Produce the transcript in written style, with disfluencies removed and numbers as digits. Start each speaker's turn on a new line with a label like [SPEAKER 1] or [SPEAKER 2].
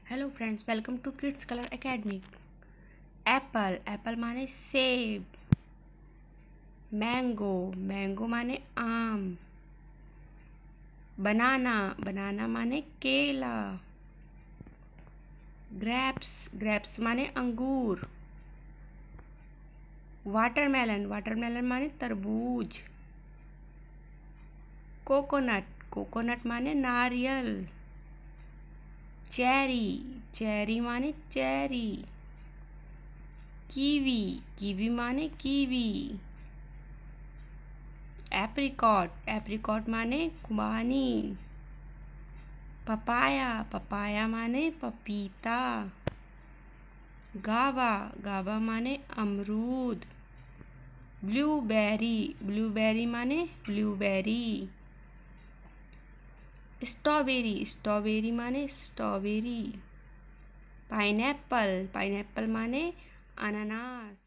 [SPEAKER 1] Hello friends, welcome to kids colour academy. Apple, apple माने सेब। Mango, mango माने आम। बनाना, बनाना माने केला। ग्रेप्स, ग्रेप्स माने अंगूर। वाटरमेलन, वाटरमेलन माने तरबूज। कोकोनट, कोकोनट माने नारियल। चेरी, चेरी माने चेरी। कीवी, कीवी माने कीवी। एप्रिकॉट, एप्रिकॉट माने खुबानी। पपाया, पपाया माने पपीता। गावा, गावा माने अमरूद। ब्लूबेरी, ब्लूबेरी माने ब्लूबेरी। स्ट्रॉबेरी, स्ट्रॉबेरी माने स्ट्रॉबेरी। पाइनएप्पल, पाइनएप्पल माने अनानास।